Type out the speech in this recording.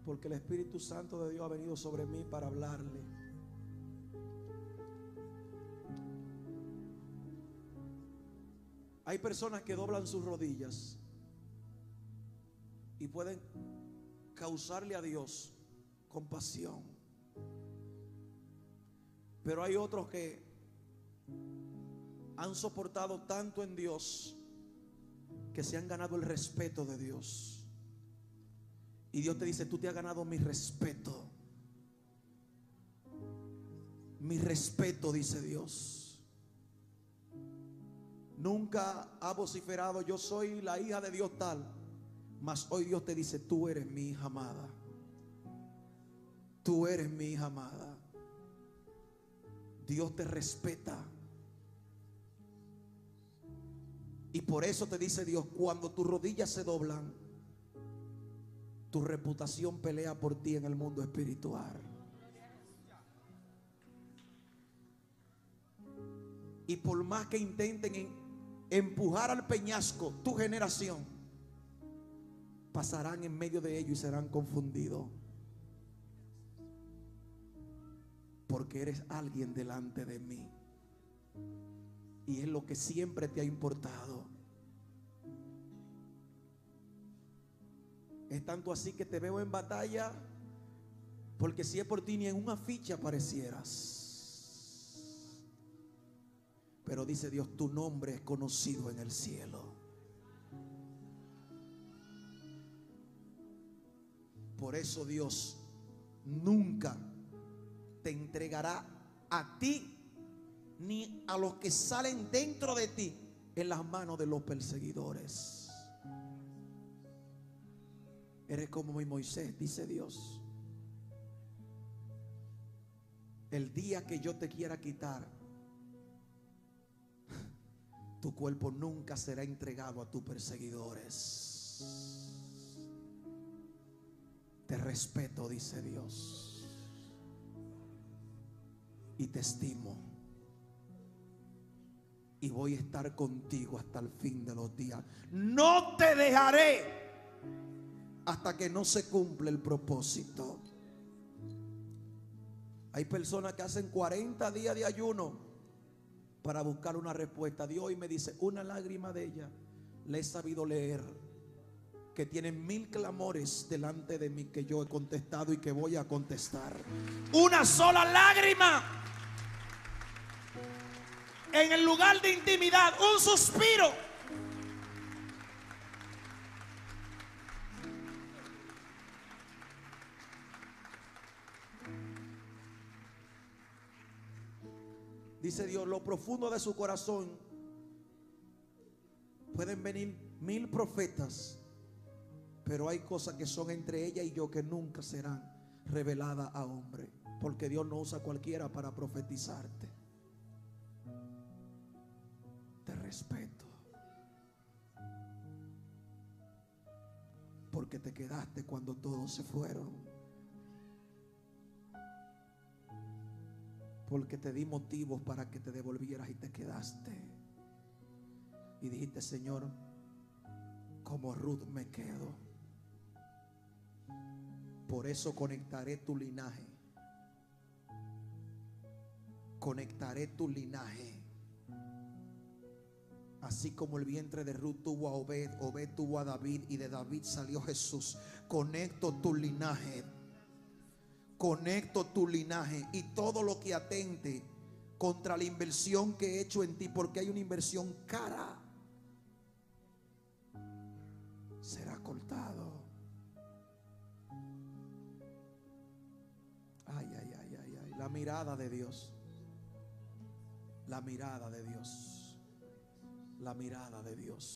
porque el Espíritu Santo de Dios ha venido sobre mí para hablarle. Hay personas que doblan sus rodillas y pueden causarle a Dios compasión, pero hay otros que han soportado tanto en Dios que se han ganado el respeto de Dios. Y Dios te dice: tú te has ganado mi respeto. Mi respeto, dice Dios. Nunca ha vociferado: yo soy la hija de Dios tal. Mas hoy Dios te dice: tú eres mi hija amada. Tú eres mi hija amada. Dios te respeta. Y por eso te dice Dios: cuando tus rodillas se doblan, tu reputación pelea por ti en el mundo espiritual. Y por más que intenten empujar al peñasco tu generación, pasarán en medio de ellos y serán confundidos, porque eres alguien delante de mí. Y es lo que siempre te ha importado. Es tanto así que te veo en batalla, porque si es por ti ni en una ficha aparecieras. Pero dice Dios: tu nombre es conocido en el cielo. Por eso Dios nunca te entregará a ti ni a los que salen dentro de ti en las manos de los perseguidores. Eres como mi Moisés, dice Dios. El día que yo te quiera quitar, tu cuerpo nunca será entregado a tus perseguidores. Te respeto, dice Dios, y te estimo. Y voy a estar contigo hasta el fin de los días. No te dejaré hasta que no se cumple el propósito. Hay personas que hacen 40 días de ayuno para buscar una respuesta. Dios hoy me dice: una lágrima de ella le he sabido leer, que tienen 1000 clamores delante de mí que yo he contestado y que voy a contestar. Una sola lágrima en el lugar de intimidad, un suspiro. Dice Dios: lo profundo de su corazón pueden venir 1000 profetas, pero hay cosas que son entre ella y yo que nunca serán reveladas a hombre, porque Dios no usa a cualquiera para profetizarte. Te respeto, porque te quedaste cuando todos se fueron, porque te di motivos para que te devolvieras y te quedaste. Y dijiste: Señor, como Ruth me quedo. Por eso conectaré tu linaje. Conectaré tu linaje. Así como el vientre de Ruth tuvo a Obed, Obed tuvo a David, y de David salió Jesús. Conecto tu linaje. Conecto tu linaje y todo lo que atente contra la inversión que he hecho en ti, porque hay una inversión cara, será cortado. Ay, ay, ay, ay, ay. La mirada de Dios. La mirada de Dios. La mirada de Dios.